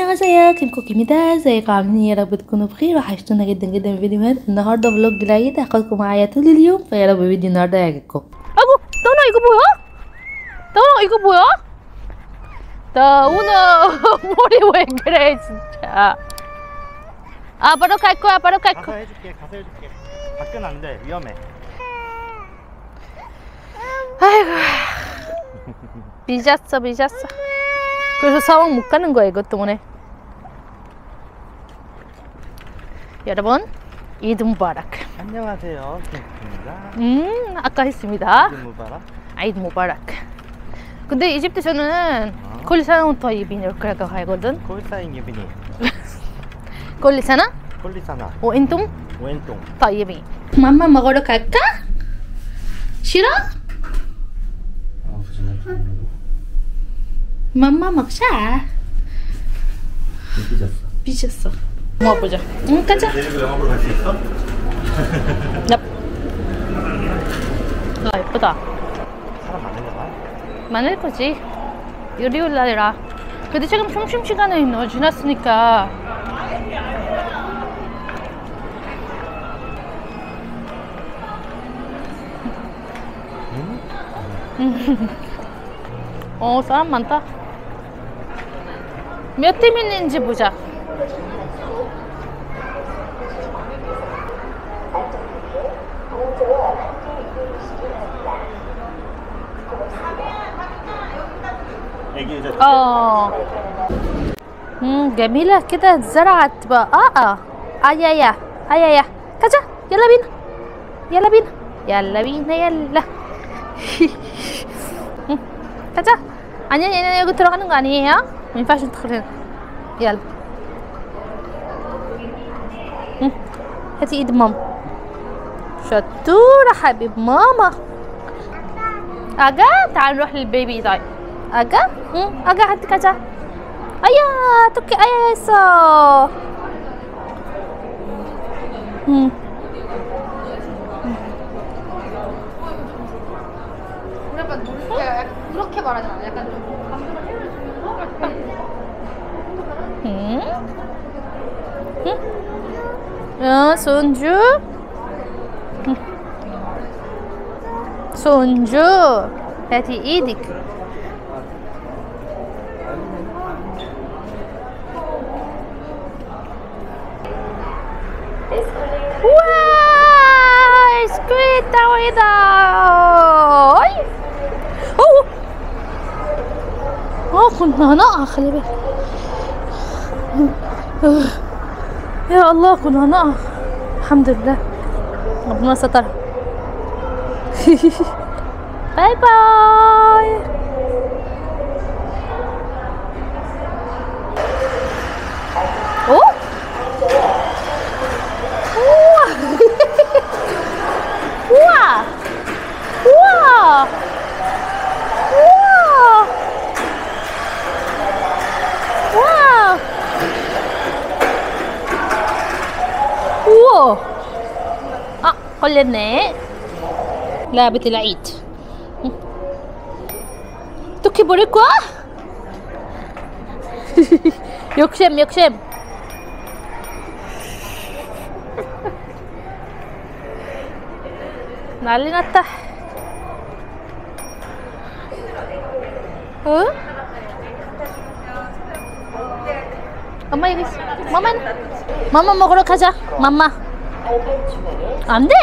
안녕하세요 كيم كوكيميدا. ازيكم عاملين ايه؟ يا رب تكونوا بخير وحشتونا جدا جدا. الفيديوهات النهارده فلوج العيد هاخدكم معايا طول اليوم، فيا رب الفيديو النهارده يعجبكم. 아이고 다운아 이거 뭐야? 다운아 이거 뭐야? 다운아 머리 왜 그래 진짜. 아 바로 갈 거야 바로 갈 가서 거야. 해줄게. 밖은 안 돼. 위험해. 아이고 미쳤어. 그래서 사원 못 가는 거야 이것 때문에. 여러분 이드 무바락. 안녕하세요. 킴입니다. 아까 했습니다. 이드 무바락. 아이드 무바락. 근데 이집트에서는 كل سنة وانتم طيبين 이렇게 하거든. 콜사인 유빈이. كل سنة 콜리사나. وانتم 왼똥. طيبين. 맘마 먹으러 갈까? 싫어? 맘마 먹자. 삐졌어. 모아보자. 응, 가자. 내일도 영화 보러 갈 수 있어? 납. 아, 예쁘다. 사람 많은가 봐. 많을 거지. 일요일 날이라. 근데 지금 점심시간에 지났으니까. 사람 많다. 몇 팀인지 보자. 애기 의자. جميلة كده اتزرعت بقى. يا كذا. يلا بينا 가자. 아니야 여기 들어가는 거 아니에요? ما ينفعش ندخل هنا. يلا. هاتي ايد ماما. شطورة حبيب ماما. اجا تعال نروح للبيبي. طيب اجا هاتي كذا. ايا توكي ايا يسا. 그렇게 말하지 않아. 약간 좀 감정을 손주 هاتي ايدك. واو سكويت ويدا. كنا هنقع خلي بالك. يا الله كنا هنقع. الحمد لله ربنا ستر. باي باي. اوه 우와. 걸렸네. لعبة العيد. توكي 버릴 거야? 욕심. 난리 났다. 엄마 여기 있어. 마마 먹으러 가자. 맘마. 안 돼.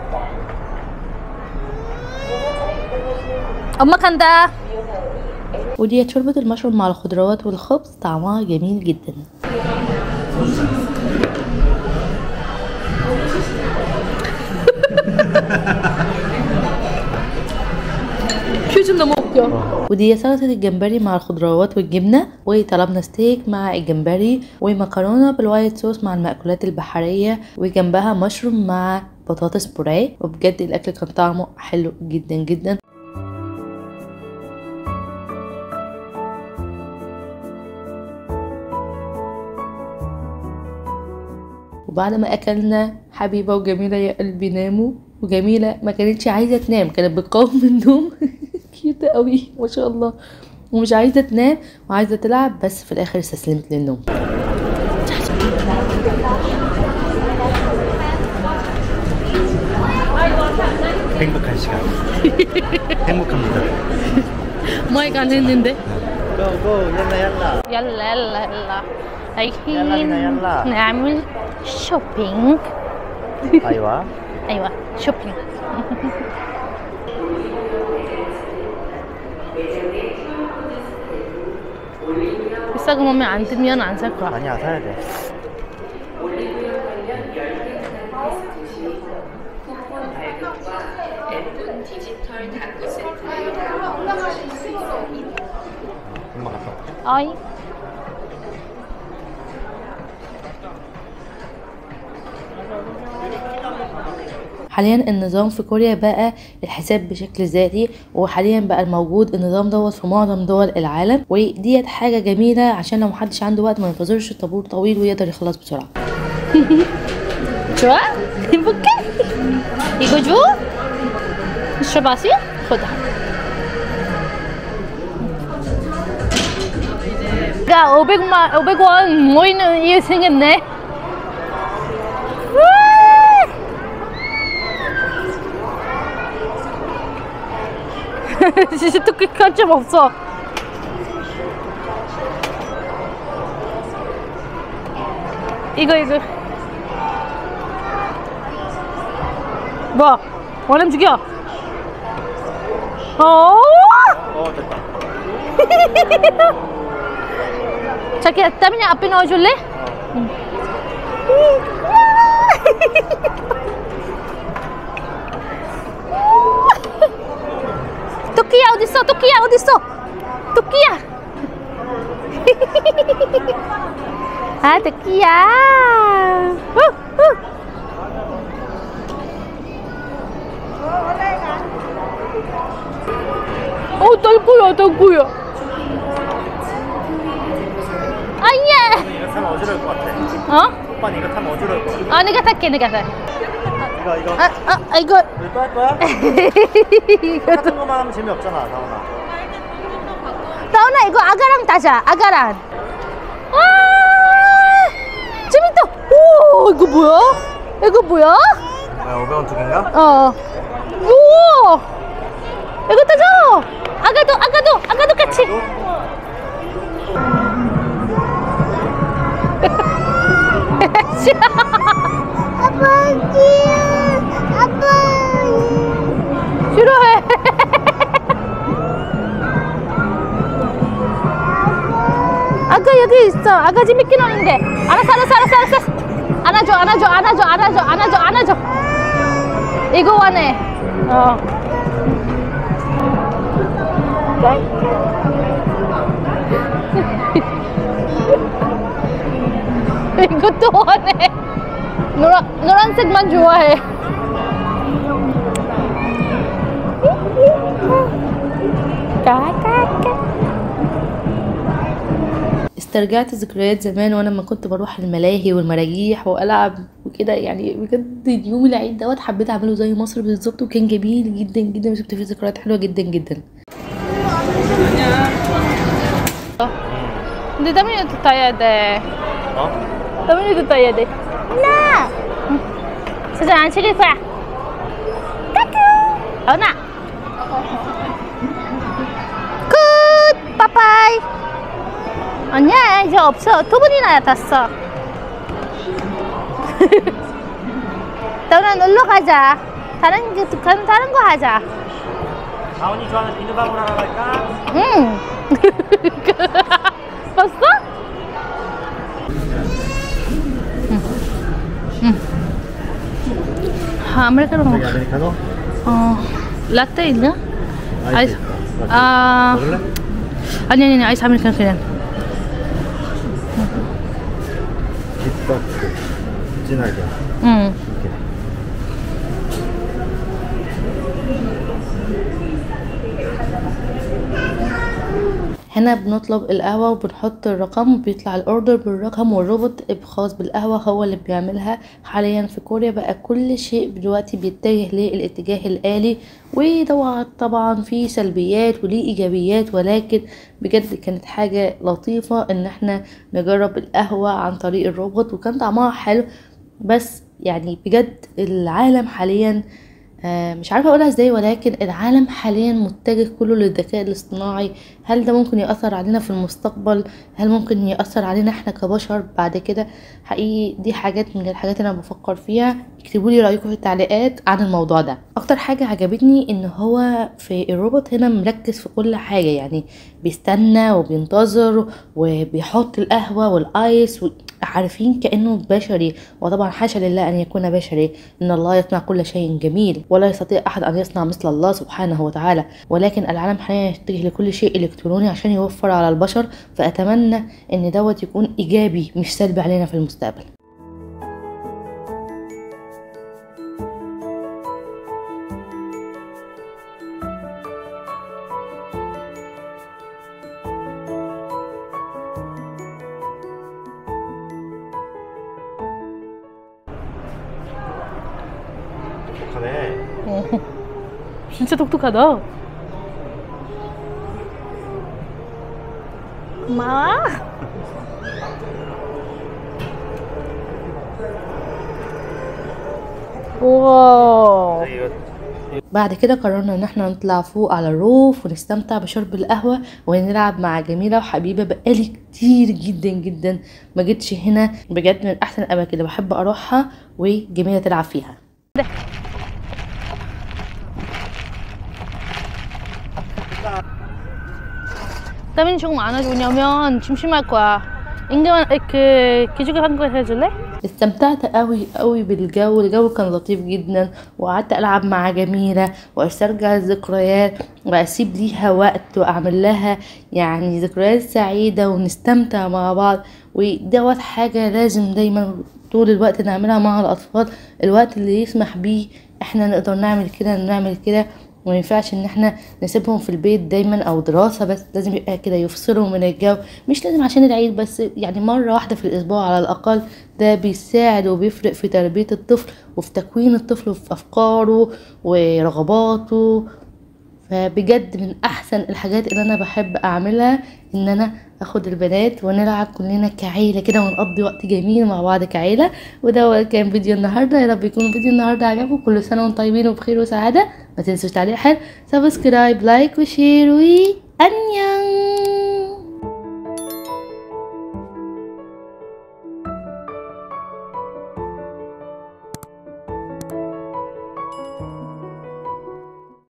엄마 간다. ودي شوربة المشروم مع الخضروات والخبز، طعمها جميل جدا. 표정 너무 웃겨. ودي سلطة الجمبري مع الخضروات والجبنة، وطلبنا ستيك مع الجمبري ومكرونة بالوايت صوص مع المأكولات البحرية، وجنبها مشروم مع بطاطس بوريه. وبجد الأكل كان طعمه حلو جدا جدا. وبعد ما أكلنا حبيبة وجميلة يا قلبي ناموا، وجميلة ما كانتش عايزة تنام، كانت بتقاوم من النوم. كيوتة قوي ما شاء الله. ومش عايزة تنام وعايزة تلعب، بس في الآخر استسلمت للنوم. 행복한 시간. 행복합니다. 마이크 안 했는데? 고고 يلا يلا. يلا يلا يلا رايحين يلا بينا يلا. نعمل شوبينج. ايوه. ايوه شوبينج. 비싸고 몸에 안 들면 안 살 거야. 아니야 사야 돼. 금방 갔다 올게. 어이. حاليا النظام في كوريا بقى الحساب بشكل ذاتي، وحاليا بقى الموجود النظام دوت في معظم دول العالم، وديت حاجة جميلة عشان لو محدش عنده وقت ما ينتظرش طابور طويل ويقدر يخلص بسرعة. 좋아? 행복해? 이거 줘? 셔바시? خدها. 야, 500원 모이는 일 생겼네. 진짜 토끼 관점 없어. 이거 뭐? 원하면 죽여. 됐다. 자기야 땀이냐 앞에 넣어줄래? 토끼야 어딨어? 토끼야 어딨어? 토끼야. 아 토끼야. 땅구야. 아예. 이거 타면 어지러울 것 같아. 어? 오빠는 이거 타면 어지러울 것 같아. 내가 탈게 내가 탈. 이거. 이거. 우리 또 할 거야? 똑같은 것만 하면 재미없잖아, 다운아. 다운아 이거 아가랑 타자. 아가랑. 와 재밌다. 오 이거 뭐야? 이거 뭐야? 뭐야, 500원 두 개인가? 우와 이거 타자. 아가도 같이. 아빠 싫어해. 아가 여기 있어. 아가 재밌게 노는데. 알았어. 안아줘. 이거 원해. 이것도 원해. 노란색만 좋아해. استرجعت ذكريات زمان وانا لما كنت بروح الملاهي والمراجيح والعب وكده، يعني بجد يوم العيد دوت حبيت اعمله زي مصر بالظبط، وكان جميل جدا جدا وشفت فيه ذكريات حلوه جدا جدا. 근데 다민이도 타야 돼. 다민이도 타야 돼. 나. 사장 안 시킬 거야. 까꿍. 어나. 굿. 빠빠이. 아니야 이제 없어. 두 번이나 탔어. 너는 놀러 가자. 다른 거 하자. 다운이 좋아하는 비누밥을 하러 갈까? 응. 봤어? 응. 아메리카노 먹어. 아메리카노? 라떼 있나? 아이스. 먹을래? 아니 아이스 아메리카노 그냥. 빅박스 진하게. 응. 이렇게. هنا بنطلب القهوة وبنحط الرقم وبيطلع الاوردر بالرقم، والروبوت خاص بالقهوة هو اللي بيعملها. حاليا في كوريا بقى كل شيء دلوقتي بيتجه للاتجاه الآلي، طبعا في سلبيات وليه ايجابيات، ولكن بجد كانت حاجة لطيفة ان احنا نجرب القهوة عن طريق الروبوت وكان طعمها حلو. بس يعني بجد العالم حاليا مش عارفة اقولها ازاي، ولكن العالم حاليا متجه كله للذكاء الاصطناعي. هل ده ممكن يأثر علينا في المستقبل؟ هل ممكن يأثر علينا احنا كبشر بعد كده؟ حقيقي دي حاجات من الحاجات اللي انا بفكر فيها. اكتبوا لي رأيكم في التعليقات عن الموضوع ده. اكتر حاجة عجبتني ان هو في الروبوت هنا مركز في كل حاجة، يعني بيستنى وبينتظر وبيحط القهوة والايس عارفين كأنه بشري. وطبعا حاشا لله أن يكون بشري، إن الله يصنع كل شيء جميل ولا يستطيع أحد أن يصنع مثل الله سبحانه وتعالى، ولكن العالم حاليا يتجه لكل شيء إلكتروني عشان يوفر على البشر. فأتمنى إن دوت يكون إيجابي مش سلبي علينا في المستقبل. 독하네. 진짜 똑똑하다. 고마워. 우와. 이거 بعد كده قررنا ان احنا نطلع فوق على الروف ونستمتع بشرب القهوة ونلعب مع جميلة وحبيبة. بقالي كتير جدا جدا ما جيتش هنا، بجد من احسن الاماكن اللي بحب اروحها وجميلة تلعب فيها. 땀이 조금 안 와줘. 왜냐면 심심할 거야. 인경아 기죽이 한 거 해줄래? استمتعت قوي قوي بالجو، الجو كان لطيف جدا، وقعدت العب مع جميلة واسترجع الذكريات واسيب ليها وقت واعمل لها يعني ذكريات سعيدة ونستمتع مع بعض. ودوت حاجة لازم دايما طول الوقت نعملها مع الاطفال. الوقت اللي يسمح بيه احنا نقدر نعمل كده وما ينفعش ان احنا نسيبهم في البيت دايما او دراسة بس، لازم يبقى كده يفصلوا من الجو. مش لازم عشان العيد بس، يعني مرة واحدة في الاسبوع على الاقل. ده بيساعد وبيفرق في تربية الطفل وفي تكوين الطفل وفي افكاره ورغباته. فبجد من احسن الحاجات اللي انا بحب اعملها ان انا اخد البنات ونلعب كلنا كعيله كده ونقضي وقت جميل مع بعض كعيله. وده كان فيديو النهارده، يا رب يكون فيديو النهارده عجبكم. كل سنه وانتم طيبين وبخير وسعاده. ما تنسوش تعليق حلو، سبسكرايب، لايك وشير، وانيون.